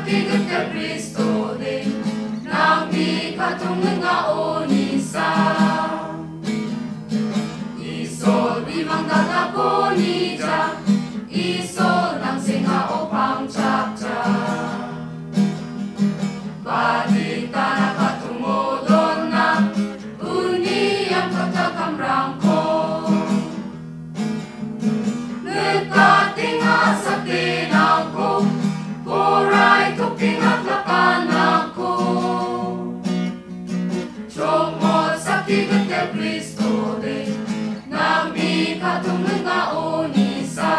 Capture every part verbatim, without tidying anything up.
sakit ke Kristo de nang di katong nga onisa isol bimang tatako ni ja isol nang singa opang chapcha balik tanah katumodon na uni ang katakamrang ko nagkating sa tinang ko Koray tuking at lakan ako Chomot sa kigat ke Kristo de nang di katong nga onisa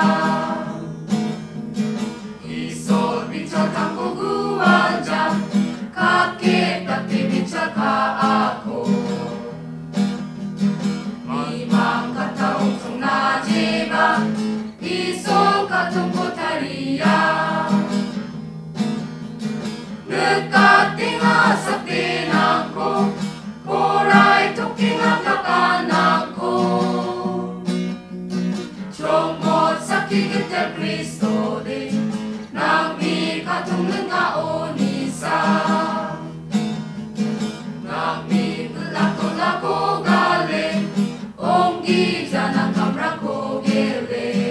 Isol bichal kang kuguan dyan kakit at bichal ka ako Limang kataong sung najiba Isol katong putariya Nagkating sa tinang ko Koray tuking at lakan ko Chomot sa kigat ke Kristo de nang di katong nga onisa nang di lako-lako galing onggi dyan ang kamra ko gili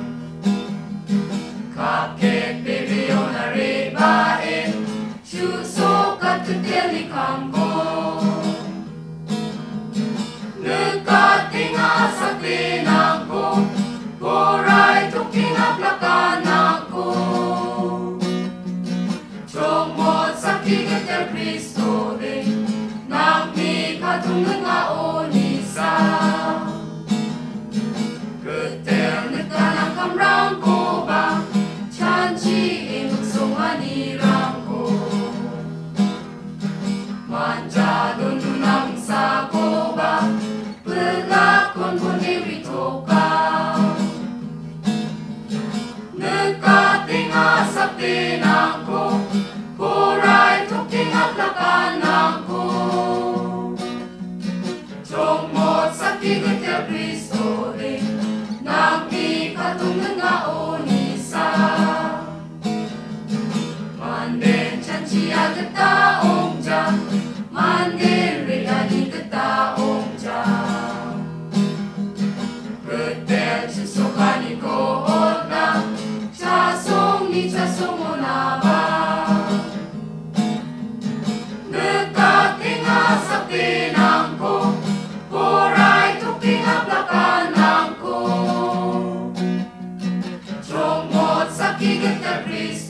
kakit bibiyo na ribain Susok at tutelikang ko Nagkating sa tinang ko Koray tuking at lakan ako Chomot sa kigat ke Kristo de nang di katong nga onisa Ketel nagkanang kamrang ko ba Chanchi imagsunganirang ko Manjado nunang sa koba Pelakon ko nirito ka Nagkating sa tinang ko Koray tuking at lakan ko Chomot sa kigat ke Kristo de nang di katong nga onisa Manden chanchi agad taong dyan Manden reality ketaong dyan Ketel susukani ko na Chasong ni chasong mo na ba Nagkating sa tinang ko Koray tuking at lakan ko Chomot sa kigat ke Kristo